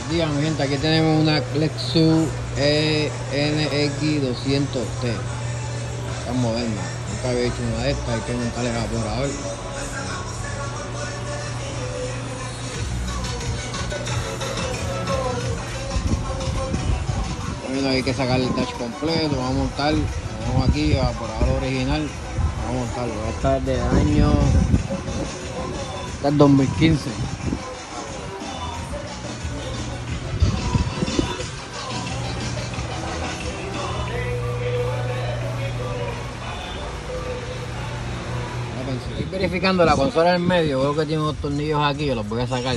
Dígame, mi gente, aquí tenemos una Lexus NX200T. Está moderna. Nunca había hecho una de estas. Hay que montarle evaporador. Bueno, hay que sacar el dash completo. Vamos a montar. Vamos aquí, evaporador original. Vamos a montarlo. Esta es del año del 2015. Estoy verificando la consola en medio, veo que tiene unos tornillos aquí, yo los voy a sacar.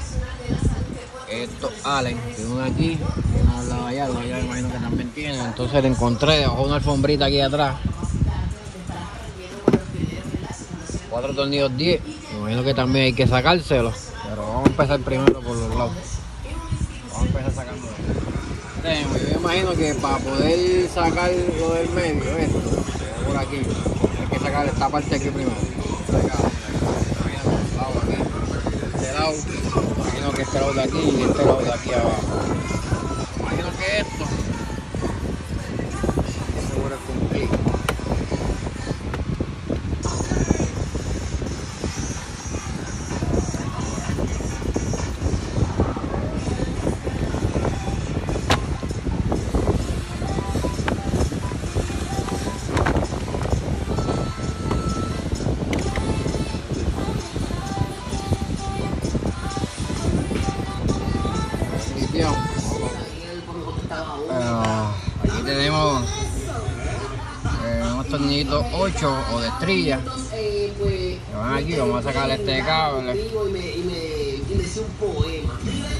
Estos Allen, tiene uno aquí, uno al lado allá, me imagino que también tiene. Entonces le encontré debajo de una alfombrita aquí atrás. 4 tornillos 10, me imagino que también hay que sacárselos. Pero vamos a empezar primero por los lados. Vamos a empezar sacando. Yo me imagino que para poder sacar lo del medio, esto, por aquí, hay que sacar esta parte aquí primero. Este lado, imagino que este lado de aquí y este lado de aquí abajo. Imagino que esto seguro es cumplir. Aquí tenemos unos tornillitos 8 o de estrella. Que van aquí, vamos a sacar este cable. Y me decía un poema.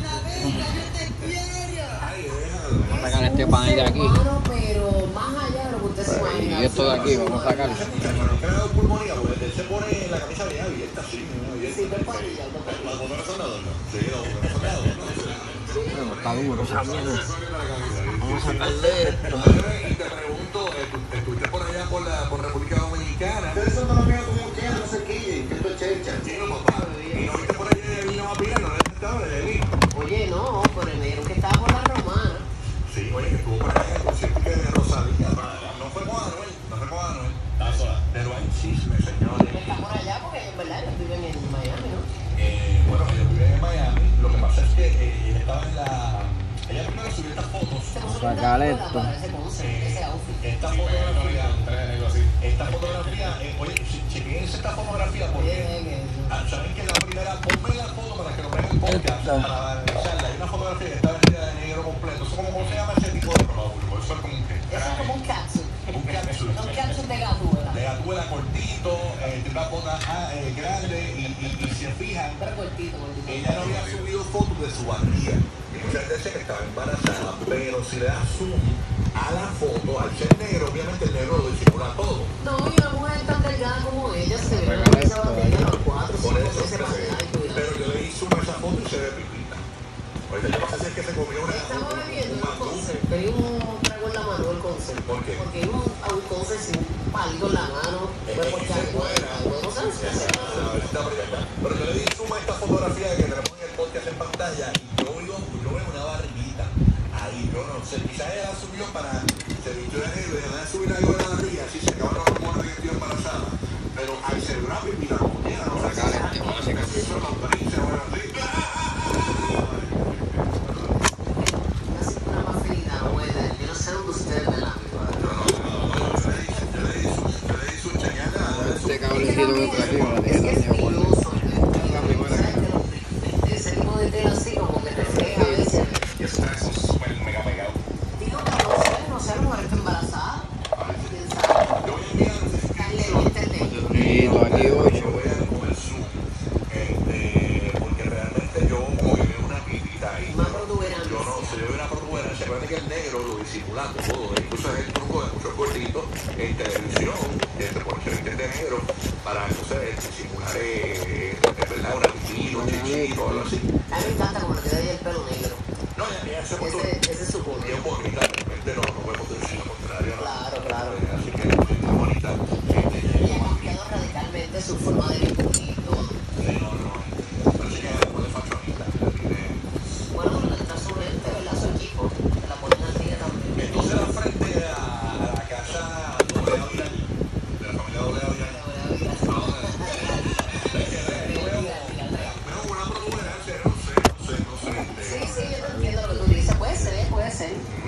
Vamos a sacar este panel de aquí. Pero más allá de lo que usted se imagina. Y esto de aquí, vamos a sacarlo. Él se pone la camisa bien abierta, sí, las botones son de adorno. Sí, las botones son de adorno. Bueno, está duro esa mierda. Vamos a sacarle esto. Y te pregunto, ¿estuviste por allá por República Dominicana? Ustedes son colombianos como ustedes, no sé qué, que esto es chercha. Sí, no, papá. ¿Y no viste por allá de vino más pila? ¿No estaba de vino? Oye, no, pero me dijeron que estaba por la romana. Sí, oye, que estuvo por allá en el concierto de Rosalía. No fue con Anuel, estaba sola. Pero hay chisme, señores. Está por allá porque en verdad ellos viven en Miami, ¿no? Bueno, ellos viven en Miami. Lo que pasa es que ella estaba en la... Ella primero subió estas fotos. Sacar esto. Esta fotografía, oye, chequense esta fotografía porque saben que la primera, ponme la foto para que lo vean el podcast, para analizarla. Hay una fotografía que está vestida de negro completo. Eso ¿cómo se llama ese tipo de ropa? Eso es como un qué. Eso es como un capsule. Un capsule. Un capsule de gatuela. De gatuela cortito, de una bota grande y se fijan, Pero cortito. ella no había subido fotos de su barriga. Y muchas veces que estaba embarazada, pero si le das zoom a la foto, al ser negro, obviamente el negro lo disimula todo. No, y una mujer tan delgada como ella se ve Saca una esto, barriga a los 4 Por 5 eso, meses para allá y cuidado. pero yo le di zoom a esa foto y se ve pipita. Ahorita yo no sé si es que se comió Estamos bebiendo un un mandú. concert, pero hay un trago en la mano del concert. ¿Por qué? Porque iba a un concert sin un palito en la mano, fue porque algo no sé. Pero yo le di zoom a esta fotografía que tenemos en el podcast en pantalla y yo veo una barriguita ahí, yo no sé, quizás ella la subió para se vistió de negro y dejar de subir algo de la barriga, así se acaban los rumores de que estoy embarazada, pero al ser una pipita como quiera, no sé, eso no brinca, bueno, así. Una más finita, abuela, yo no sé dónde ustedes me la Yo le di su cheñada. Este cablecito que está aquí, me lo dejé también guardado. ese tipo de tela así como que refleja a veces. Y esos trajes son súper mega pegados. Digo que no sé, a lo mejor está embarazada. ¿Quién sabe? Yo voy a enviar Dale, métele. Tornillito aquí 8. yo voy a con el zoom, porque realmente yo como que veo una pipita ahí. Más protuberancia. Yo no sé, yo veo una protuberancia, acuérdate que el negro lo disimula todo, incluso es el truco de muchos gorditos en televisión, por ser de negro, para entonces disimular, ¿verdad? Una pipita, un chichito, algo así. A mí me encanta como le queda ahí el pelo negro. No, ya se puso Ese es su color. bien bonita, de repente no podemos decir lo contrario, ¿no? Claro. Así que es muy bonita. Y ha cambiado radicalmente su forma de vestir y todo. Sí, no, parece que es de fashionista. Bueno, lo que está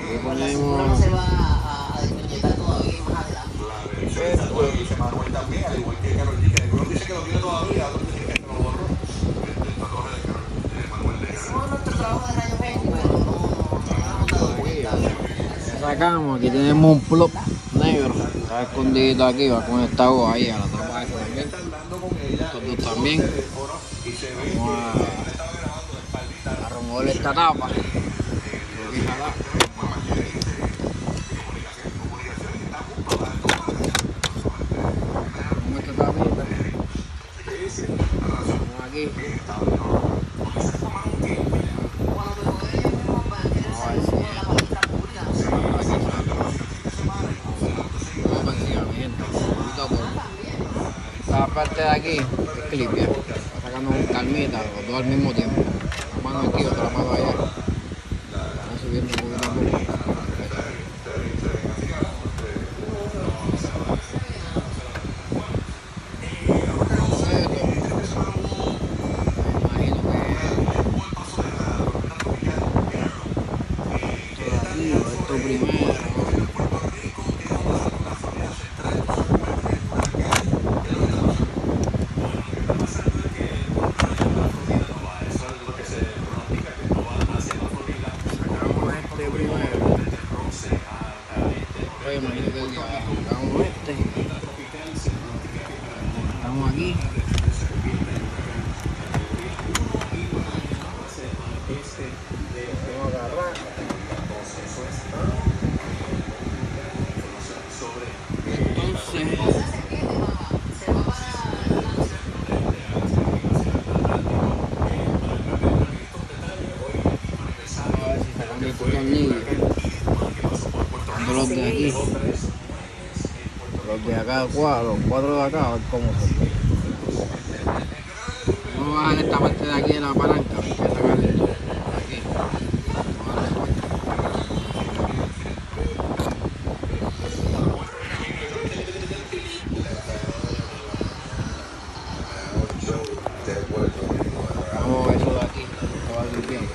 Uno no se va a desconectar todavía más adelante. Dice Manuel también, al igual que Karol G, que algunos dicen que lo tiene todavía, otros dicen que se lo borró. El tatuaje de Manuel de Hicimos nuestro trabajo de rayos X, pero no nos hemos dado cuenta. Sacamos, aquí tenemos un plop negro, está escondido aquí, va conectado ahí a la tapa esa también. Estos dos también. Vamos a remover esta tapa. Vamos esta tapita. Vamos aquí. Esta parte de aquí es clipia, está sacando un calmita, los dos al mismo tiempo. Una mano aquí, otra mano allá. Están subiendo un poquito a poco. Esto primero. Imagino que sacamos este. Estamos aquí. Vamos a agarrar. Entonces. Vamos a ver si sacamos el tornillo. Los de aquí, los de acá, los cuatro de acá, a ver cómo son. Vamos a bajar esta parte de aquí de la palanca, hay que sacarle esto de aquí. Vamos a darle vuelta. Vamos a eso de aquí, se va a ir bien.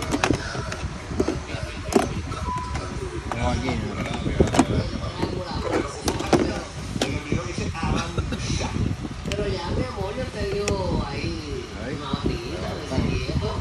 Vamos aquí. Pero ya, mi amor, yo te digo ahí una batida de quieto.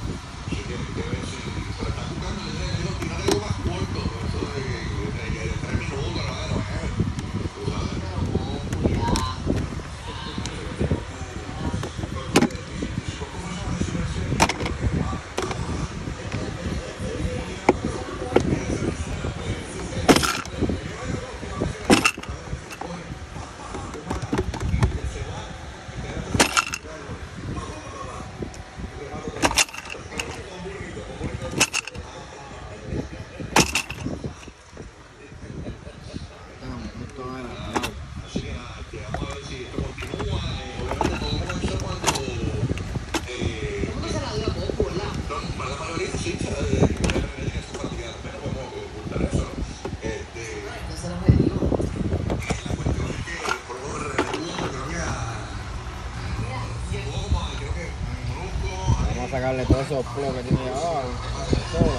Sacarle todos esos plos que tiene ahí abajo, todo.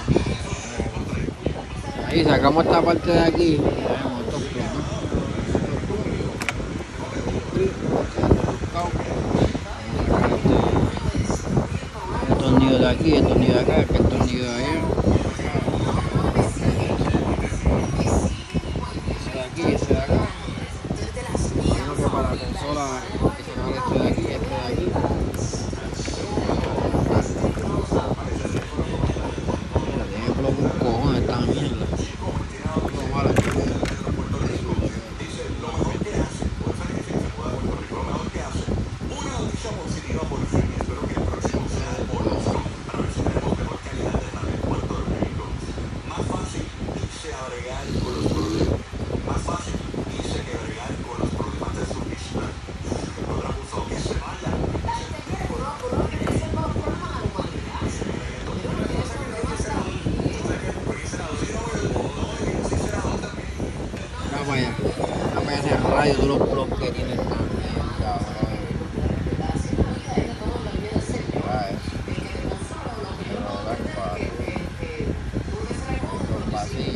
Ahí sacamos esta parte de aquí, tenemos estos plos, ¿no? El tornillo de aquí, el tornillo de acá, el tornillo de allá. Ese de aquí, ese de acá. Imagino que para la consola hay que sacar este de aquí, este de aquí. Esta mierda. Vaya ese rayo de los bloques que tiene esta mierda, bro.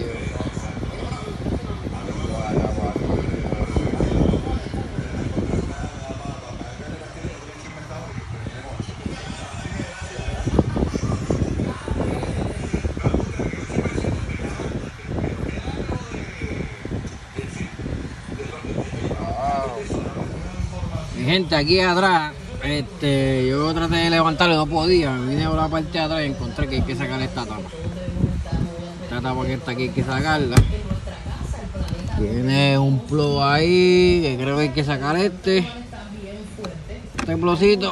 gente, aquí atrás, yo traté de levantarlo, no podía. Me vine por la parte de atrás y encontré que hay que sacar esta tapa. Esta tapa que está aquí hay que sacarla. Tiene un plow ahí, que creo que hay que sacar este plowcito.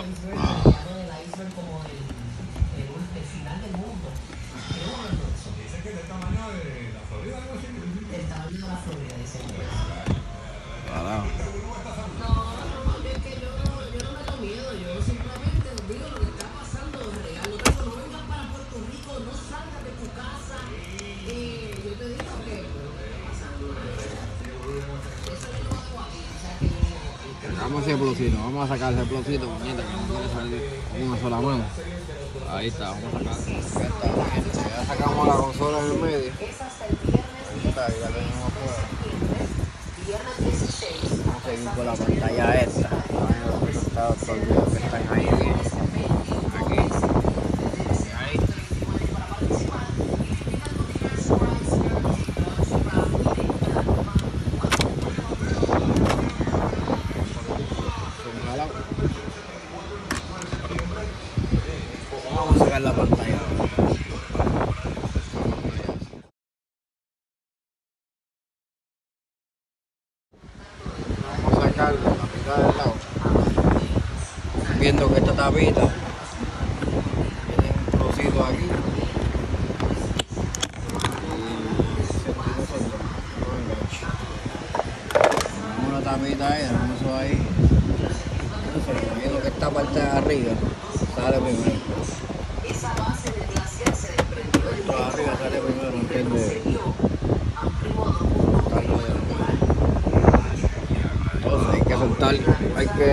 Sacamos ese plowcito, vamos a sacar ese plowcito, puñeta, que no quiere salir con una sola mano. Ahí está, vamos a sacar. Ya sacamos la consola en el medio. Ahí está, ya la tenemos afuera. Vamos a seguir con la pantalla esta. Los resultados que están ahí bien. Aquí. Ahí. Vamos a sacar la pantalla. Vamos a sacar la tapita del lado. Viendo que esta tapita tiene un trocito aquí. Tenemos una tapita ahí, tenemos eso ahí. Viendo que esta parte de arriba sale primero. Esto de arriba sale primero, no entiendo. Entonces hay que soltar, hay que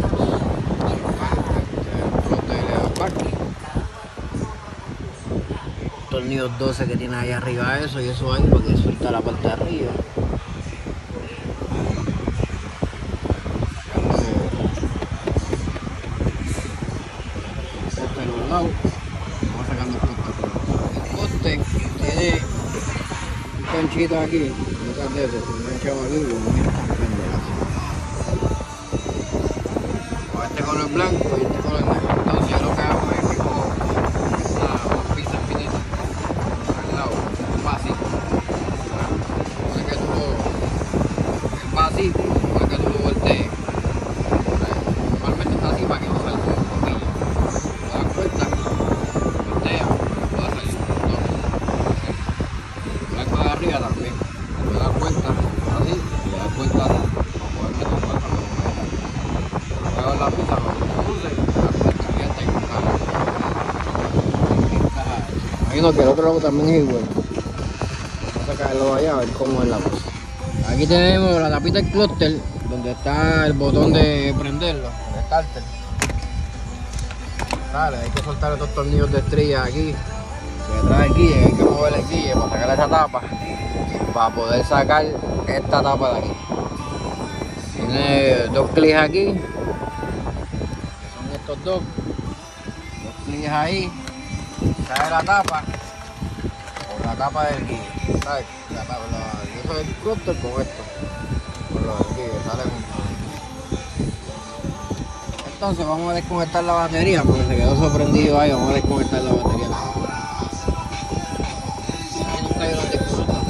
tornillos 12 que tiene ahí arriba eso y eso ahí para que suelta la parte de arriba. De los lados, vamos sacando el poste. El poste tiene un ganchito aquí, detrás de eso, un ganchado aquí, este color blanco y este color negro. Entonces yo lo que hago es que cojo una pizza finita al lado, un vasito. Pone que tú el vasito, pone que tú lo voltees. Normalmente está así para que no salga un poquillo. ¿Te das cuenta? Voltea, puede salir un montón. Blanco de arriba también. Te das cuenta así y te das cuenta así. La pizza con dulce, imagino que el otro lado también es igual. Vamos a sacarlo allá a ver cómo es la cosa. Aquí tenemos la tapita del clúster, donde está el botón de prenderlo, el starter. Dale, hay que soltar estos tornillos de estrella aquí, detrás del guille, hay que mover el guille para sacar esa tapa, para poder sacar esta tapa de aquí. Tiene dos clics aquí. Estos dos clics ahí, sale la tapa o la tapa del guille, ¿sabes? La tapa, eso del clúster con esto, con lo del guille, sale junto. Entonces vamos a desconectar la batería porque se quedó sorprendido ahí, vamos a desconectar la batería. Ahí nunca hay una desconectar,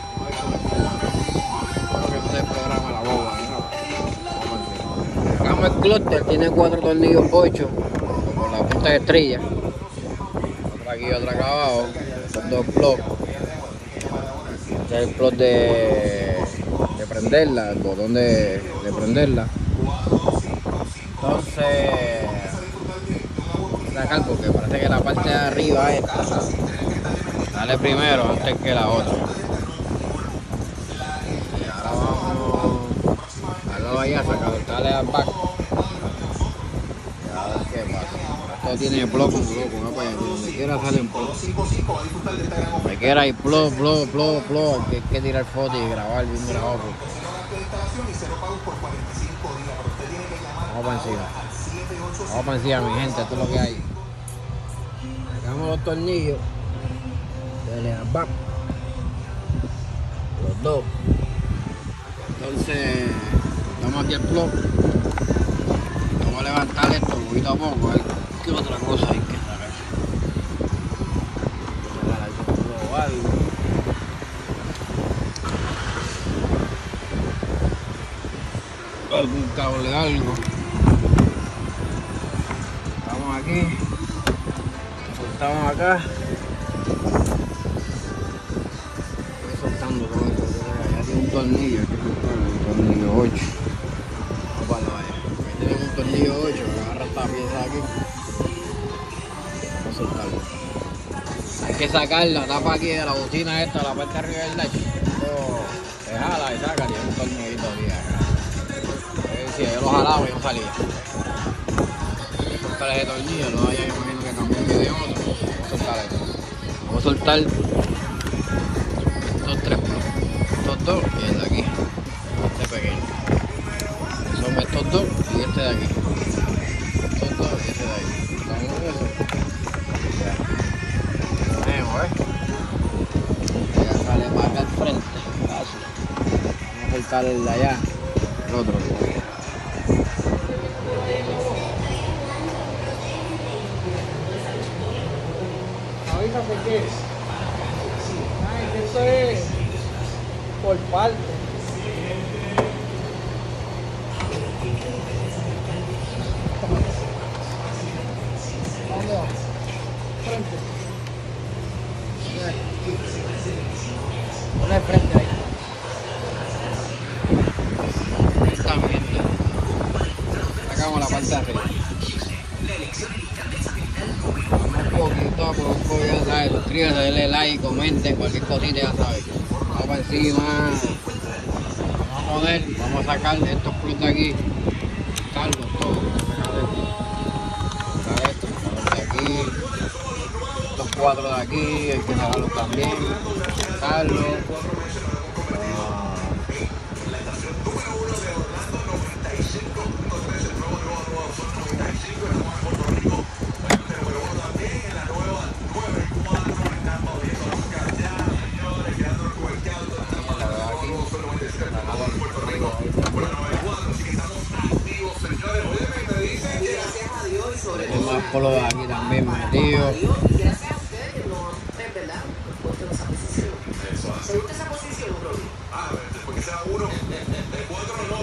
espero que no se programa la boba, ¿no? Sacamos el clúster, tiene 4 tornillos 8 con la punta de estrella. Otra aquí y otra acá abajo. Son 2 plugs. Este es el plug de prenderla, el botón de prenderla. Entonces, sacar porque parece que la parte de arriba esta sale primero antes que la otra. Y ahora vamos a allá a sacar el cable al back. Y a ver qué pasa. Esto tiene plug con plug, no para allá, donde quiera sale un plug. Donde quiera hay plug, que hay que tirar fotos y grabar bien grabado. Vamos para encima. Vamos para encima, mi gente, esto es lo que hay. Sacamos los tornillos. Dale al back. Los dos. Entonces, damos aquí el plug. vamos a levantar esto poquito a poco, a ver qué otra cosa hay que sacar. Algún cable, algo. Estamos aquí, soltamos acá. Estoy soltando todo esto. Ya tiene un tornillo, aquí un tornillo 8. Vamos para allá. Aquí tenemos un tornillo 8, agarra esta pieza aquí. Vamos a soltarlo. Hay que sacar la tapa aquí de la bocina esta, la parte de arriba del dash. Se jala y saca, tiene un tornillito aquí acá. Si yo lo jalaba y no salía. Hay que soltar ese tornillo, luego ya me imagino que cambió el video otro. Vamos a soltar esto. Vamos a soltar estos tres, estos dos y el de aquí. Este pequeño. Son estos dos y este de aquí. Estos dos y este de ahí. ¿Estamos en eso? Ya. Lo ponemos, ya sale para acá al frente. Así. Vamos a soltar el de allá. El otro. Avísame qué es. Ay, que eso es por parte. ¿Dónde va? Frente. Ponle frente ahí. También. Sacamos la parte de arriba. Poquito a poco, ya sabes, suscríbete, denle like, comenten, cualquier cosita ya sabes. Vamos para encima. Vamos a poner, vamos a sacar estos plus de aquí. Sacarlos todos. Sacar esto, sacar de aquí. Estos cuatro de aquí, hay que sacarlos también. Sacarlos. Más polo de aquí también metido. Gracias a ustedes, no, es verdad, puesto en esa posición. ¿Se gusta esa posición, Rolly? Ah, porque sea uno, de cuatro no.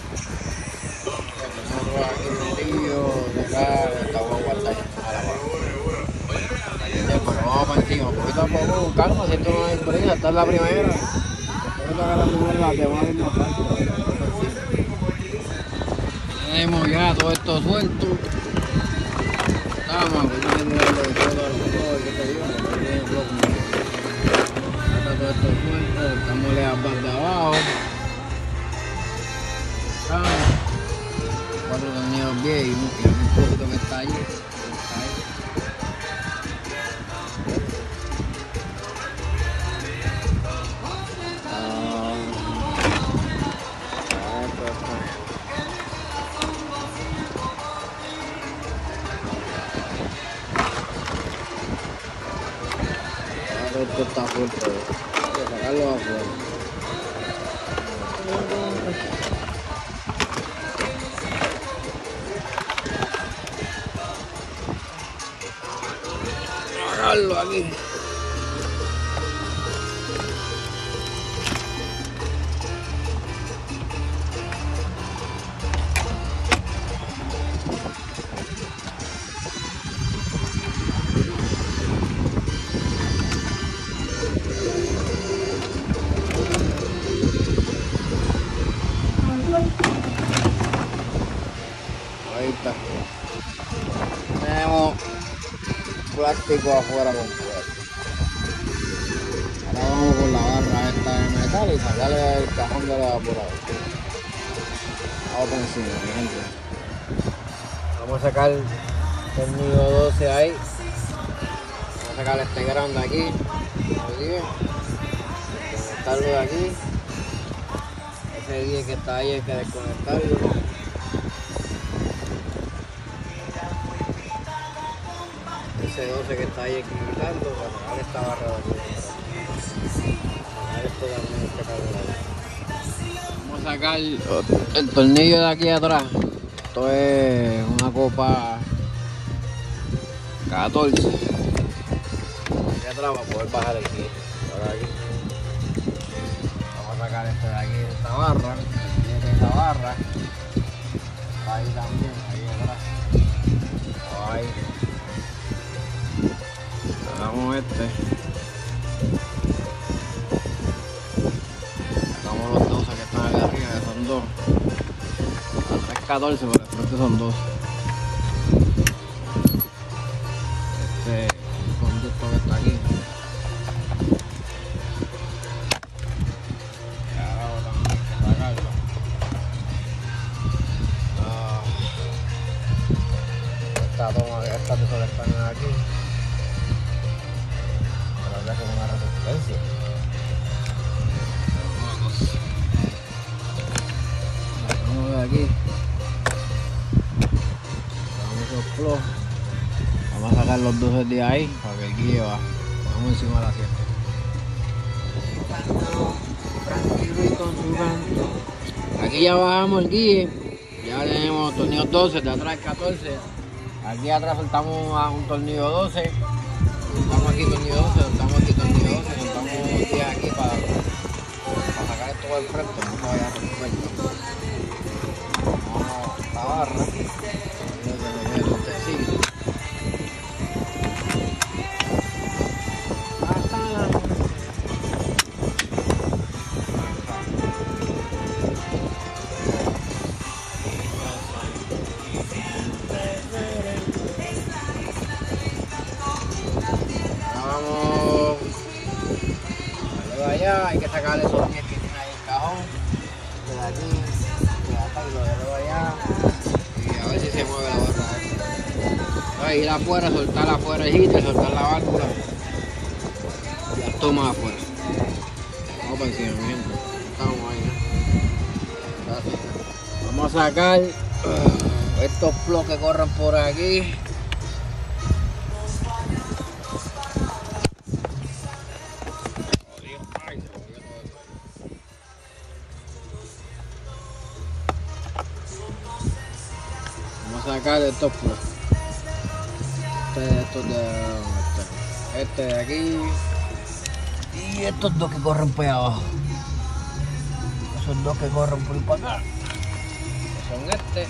Nosotros aquí metido, de acá, esta guagua está a la baja. Pero vamos para encima, poquito a poco, con calma, si esto no es prisa, esta es la primera. Poquito a la primera, la que va a ir más fácil. Tenemos ya todo esto suelto. Estamos, voy a tirarle de todo al color que te digo, que tiene el bloque. Está todo esto suelto, estamos las barras de abajo. Estamos. 4 tornillos bien y un poquito que está ahí. Esto está fuerte, hay que sacarlo afuera. Sacarlo aquí. Ahí está. Tenemos plástico afuera completo. Ahora vamos con la barra esta de metal y sacarle el cajón de la evaporadora. Vamos por encima, mi gente. Vamos a sacar el tornillo 12 ahí. Vamos a sacar este grande aquí. Conectarlo de aquí. Ese 10 que está ahí hay que desconectarlo. Ese 12 que está ahí hay que quitarlo para sacar esta barra de aquí. Sacar esto también, este cable de ahí. Vamos a sacar el tornillo de aquí atrás. Esto es una copa 14. Aquí atrás para poder bajar el kit. Por aquí. Vamos a sacar este de aquí, de esta barra. De esta barra. Ahí también, ahí atrás. Ahí. Sacamos este. Sacamos los 12 que están acá arriba, que son 2. 14, pero creo que son 2. Este conducto que está aquí. Y ahora también hay que sacarlo. Esta toma, estas de que están aquí. Pero ya con una resistencia. Vamos de aquí. Vamos a sacar los 12 de ahí para que el guille va. Vamos encima del asiento. Tranquilo y con su canto. Aquí ya bajamos el guille. Ya tenemos tornillos 12, de atrás 14. Aquí atrás soltamos a un tornillo 12. Soltamos aquí tornillo 12, soltamos aquí tornillo 12, soltamos 10 aquí para sacar esto del frente, no se vaya a romper. Vamos a la barra. Hay que sacar esos 10 que tiene ahí el cajón de aquí, de acá y lo de allá y a ver si se mueve la barra. Ir afuera, soltar afuera el heater, soltar la válvula y las tomas afuera. Vamos para encima, mi gente. Estamos ahí, ¿eh? Vamos a sacar estos plugs que corren por aquí. Sacar estos plugs. Este de aquí y estos dos que corren por ahí abajo. Esos dos que corren por ahí para acá. Son este.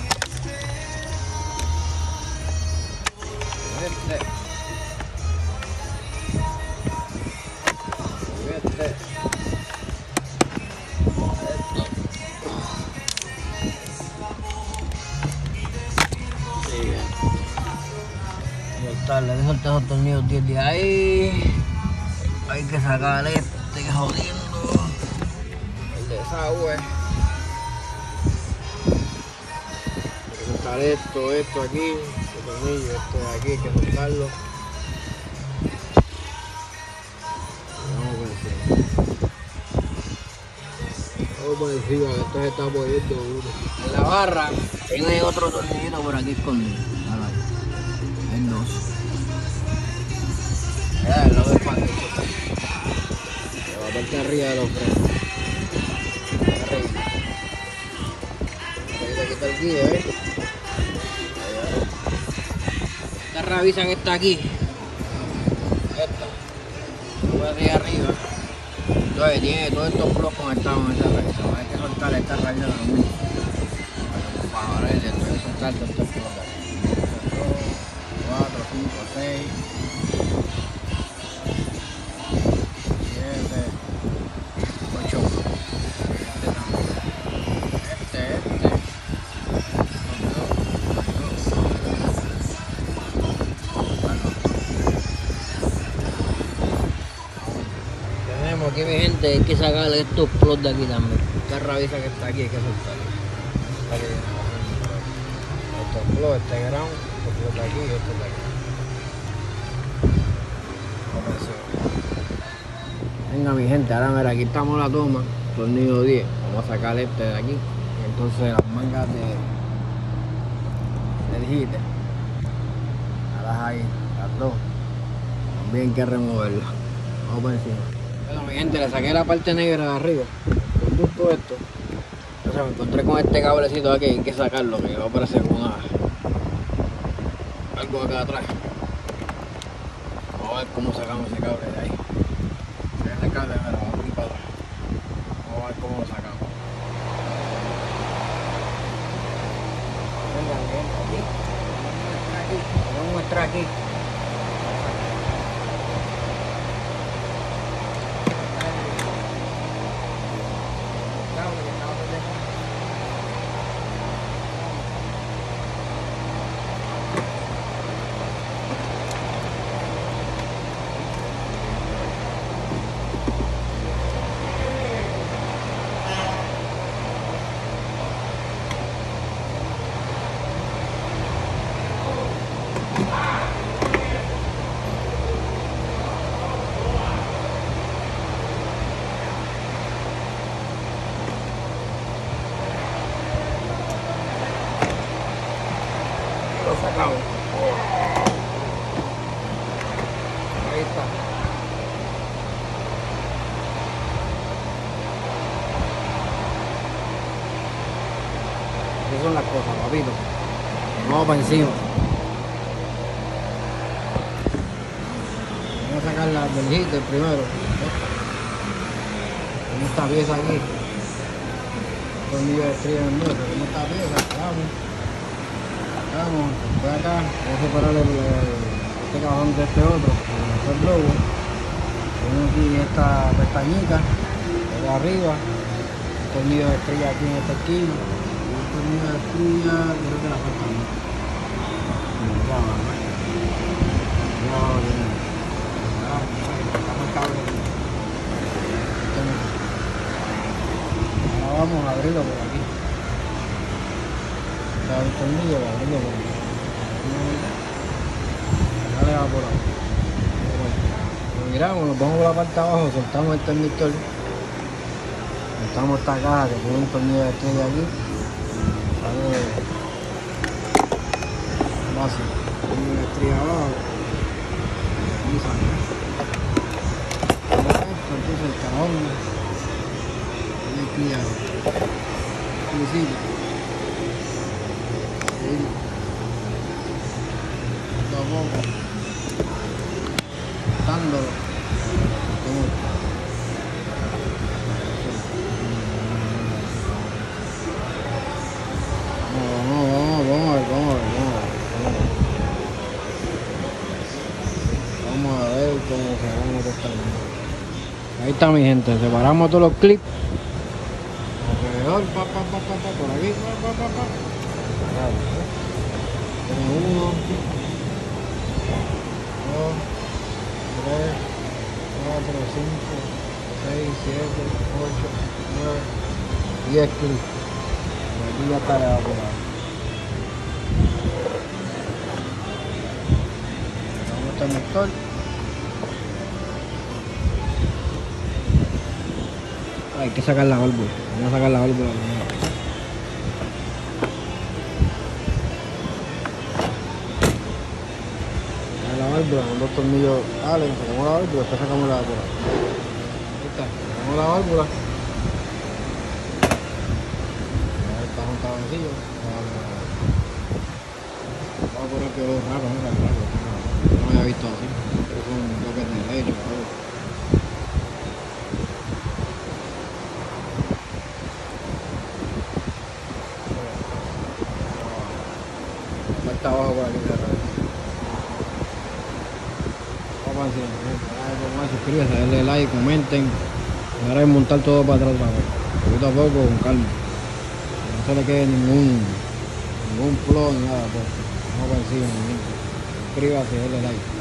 Le dejo esos tornillos 10 de ahí. Hay que sacar este jodiendo el desagüe. Hay que sacar esto aquí, este tornillo, esto de aquí, hay que soltarlo. Vamos por encima, que esto se está moviendo uno. En la barra tiene otro tornillito por aquí escondido. Hay 2. El logo del panel. Se va a parte arriba de los frenos. Arriba. Aquí te quita el guía, ¿eh? Esta rabisa que está aquí. Esta. Sube hacia arriba. Entonces tiene todos estos plugs conectados en esa rabisa. Hay que soltar esta rabisa también. Para ver, entonces soltar todos estos plugs. 4, 5, 6. 8. Tenemos aquí, mi gente, hay que sacarle estos plugs de aquí también. Esta rabisa que está aquí hay que soltarla. Estos plugs, este ground, estos plugs de aquí y estos de aquí. Venga, mi gente, ahora mira, aquí estamos la toma, tornillo 10. Vamos a sacar este de aquí. Y entonces las mangas del heater. Las ahí, las dos. También hay que removerlas. Vamos por encima. Bueno, mi gente, le saqué la parte negra de arriba. Conducto esto. Entonces me encontré con este cablecito aquí, hay que sacarlo, que va a aparecer algo acá atrás. Vamos a ver cómo sacamos ese cable de ahí. Este cable me lo va a abrir para atrás. Vamos a ver cómo lo sacamos. Venga, aquí. Vamos a mostrar aquí. Lo sacamos. Ahí está. Esas son las cosas, papito. Vamos para encima. Vamos a sacar la verjita primero. Como esta pieza aquí. Tornillo de estría en el medio. Como esta pieza, vamos de acá, vamos a separar este cajón de este otro, el globo. Tenemos aquí esta pestañita de arriba, un tornillo de estrella aquí en esta esquina, y un tornillo de estrella, creo que la falta más. Ahora vamos a abrirlo por aquí. El tornillo, abrirlo por aquí. Dale va por ahí. Lo miramos, nos vamos por la parte de abajo, soltamos el tornillo. Soltamos esta caja que tiene un tornillo de estrella aquí. Sale básico. Tornillo de estrella abajo. Y sale. Entonces el cajón. Y aquí ya. Dándolo. Vamos a ver cómo cerramos esta. Ahí está mi gente, separamos todos los clips alrededor, por aquí, Tenemos 1, 2, 3, 4, 5, 6, 7, 8, 9, 10 clips. Aquí ya está evaporado. Vamos a conector. Hay que sacar la válvula. Vamos a sacar la válvula primero. La válvula con 2 tornillos. Dale, sacamos la válvula, después sacamos la válvula. Ahí está, sacamos la válvula. Ahí está un cabencillo. Vamos a poner que es raro, no lo había visto así. Es un bloque de leche, falta abajo por aquí cerrado. Vamos a suscribirse, denle like, comenten. Ahora es montar todo para atrás otra vez. Poquito a poco, con calma. No se le quede ningún flow ni nada. Pues. Vamos para encima. Suscríbase, denle like.